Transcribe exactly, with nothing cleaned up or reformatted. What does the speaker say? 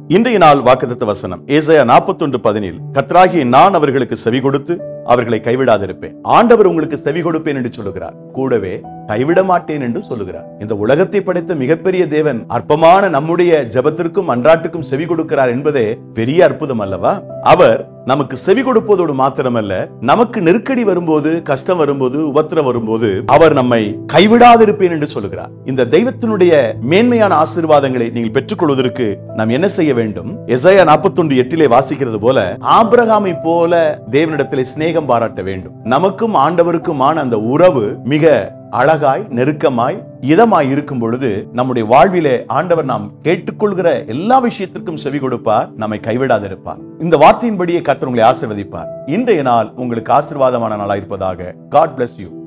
இன்றைய நாள் வாக்குத்தத்த வசனம் ஏசாயா நாற்பத்தி ஒன்று பதினேழு. கர்த்தராகிய நான் அவர்களுக்கு செவி கொடுத்து அவர்களை கைவிடாதிருப்பேன். ஆண்டவர் உங்களுக்கு செவி கொடுப்பேன் என்று சொல்லுகிறார், கூடவே கைவிட மாட்டேன் என்று சொல்லுகிறார். இந்த உலகத்தை படைத்த மிகப்பெரிய தேவன் அற்பமான நம்முடைய ஜெபத்திற்கும் அன்றாட்டுக்கும் செவி கொடுக்கிறார் என்பதே பெரிய அற்புதம் அல்லவா? அவர் நமக்கு செவி கொடுப்பதோடு மாத்திரமல்ல, நமக்கு நெருக்கடி வரும்போது, கஷ்டம் வரும்போது, உபத்திரம் வரும்போது அவர் நம்மை கைவிடாதிருப்பேன் என்று சொல்லுகிறார். இந்த தெய்வத்தினுடைய மேன்மையான ஆசீர்வாதங்களை நீங்கள் பெற்றுக்கொள்வதற்கு நாம் என்ன செய்ய வேண்டும்? எசாயா நாற்பத்தி ஒன்று எட்டிலே வாசிக்கிறது போல ஆபிரகாமை போல தேவனிடத்திலே சிநேகம் பாராட்ட வேண்டும். நமக்கும் ஆண்டவருக்குமான அந்த உறவு மிக அழகாய், நெருக்கமாய், இதமாய் இருக்கும் பொழுது நம்முடைய வாழ்விலே ஆண்டவர் நாம் கேட்டுக்கொள்கிற எல்லா விஷயத்திற்கும் செவி கொடுப்பார், நம்மை கைவிடாதிருப்பார். இந்த வார்த்தையின்படியே கர்த்தர் உங்களை ஆசீர்வதிப்பார். இன்றைய நாள் உங்களுக்கு ஆசீர்வாதமான நாளாக இருப்பதாக. God bless you.